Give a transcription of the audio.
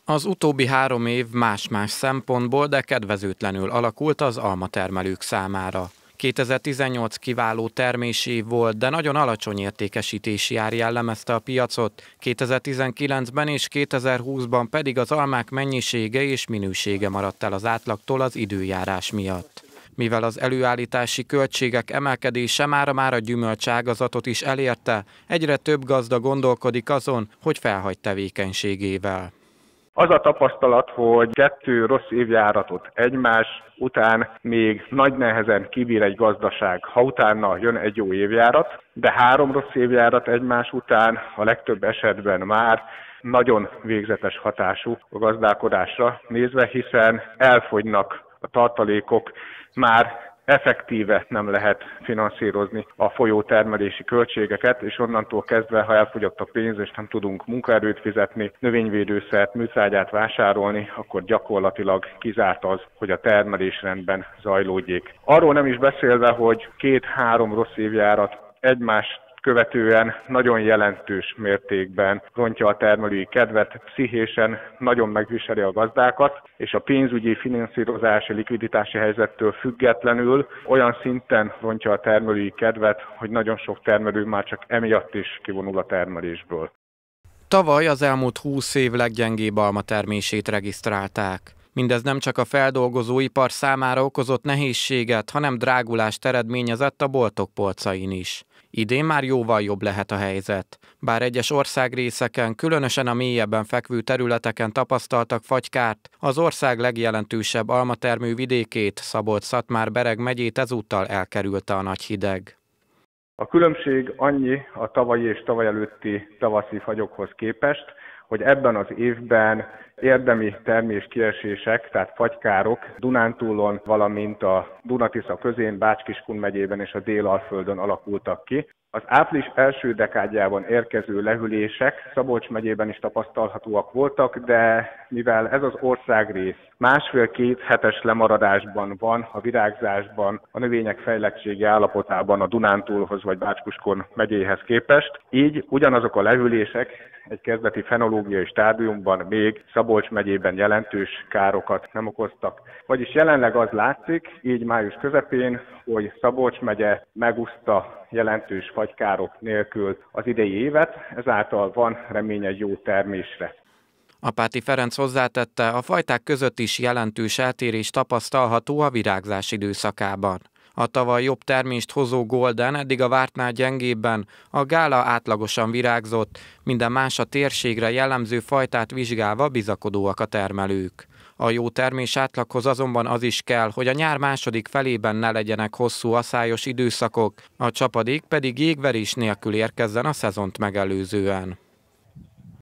Az utóbbi 3 év más-más szempontból, de kedvezőtlenül alakult az almatermelők számára. 2018 kiváló termési év volt, de nagyon alacsony értékesítési ár jellemezte a piacot, 2019-ben és 2020-ban pedig az almák mennyisége és minősége maradt el az átlagtól az időjárás miatt. Mivel az előállítási költségek emelkedése mára a gyümölcságazatot is elérte, egyre több gazda gondolkodik azon, hogy felhagy tevékenységével. Az a tapasztalat, hogy 2 rossz évjáratot egymás után még nagy nehezen kibír egy gazdaság, ha utána jön egy jó évjárat, de 3 rossz évjárat egymás után a legtöbb esetben már nagyon végzetes hatású a gazdálkodásra nézve, hiszen elfogynak a tartalékok, már effektíve nem lehet finanszírozni a folyó termelési költségeket, és onnantól kezdve, ha elfogyott a pénz, és nem tudunk munkaerőt fizetni, növényvédőszert, műtrágyát vásárolni, akkor gyakorlatilag kizárt az, hogy a termelés rendben zajlódjék. Arról nem is beszélve, hogy 2-3 rossz évjárat egymást követően nagyon jelentős mértékben rontja a termelői kedvet, pszichésen nagyon megviseli a gazdákat, és a pénzügyi, finanszírozási, likviditási helyzettől függetlenül olyan szinten rontja a termelői kedvet, hogy nagyon sok termelő már csak emiatt is kivonul a termelésből. Tavaly az elmúlt 20 év leggyengébb almatermését regisztrálták. Mindez nem csak a feldolgozóipar számára okozott nehézséget, hanem drágulást eredményezett a boltok polcain is. Idén már jóval jobb lehet a helyzet. Bár egyes országrészeken, különösen a mélyebben fekvő területeken tapasztaltak fagykárt, az ország legjelentősebb almatermő vidékét, Szabolcs-Szatmár-Bereg megyét ezúttal elkerülte a nagy hideg. A különbség annyi a tavalyi és tavaly előtti tavaszi fagyokhoz képest, hogy ebben az évben érdemi terméskiesések, tehát fagykárok Dunántúlon, valamint a Duna-Tisza közén, Bács-Kiskun megyében és a Délalföldön alakultak ki. Az április első dekádjában érkező lehűlések Szabolcs megyében is tapasztalhatóak voltak, de mivel ez az országrész 1,5-2 hetes lemaradásban van a virágzásban, a növények fejlettségi állapotában a Dunántúlhoz vagy Bács-Kiskun megyéhez képest, így ugyanazok a lehűlések egy kezdeti fenológiai stádiumban még Szabolcs megyében jelentős károkat nem okoztak. Vagyis jelenleg az látszik, így május közepén, hogy Szabolcs megye megúszta jelentős fagykárok nélkül az idei évet, ezáltal van remény egy jó termésre. Apáti Ferenc hozzátette, a fajták között is jelentős eltérés tapasztalható a virágzás időszakában. A tavaly jobb termést hozó Golden eddig a vártnál gyengébben, a Gála átlagosan virágzott, minden más a térségre jellemző fajtát vizsgálva bizakodóak a termelők. A jó termés átlaghoz azonban az is kell, hogy a nyár második felében ne legyenek hosszú aszályos időszakok, a csapadék pedig jégverés nélkül érkezzen a szezont megelőzően.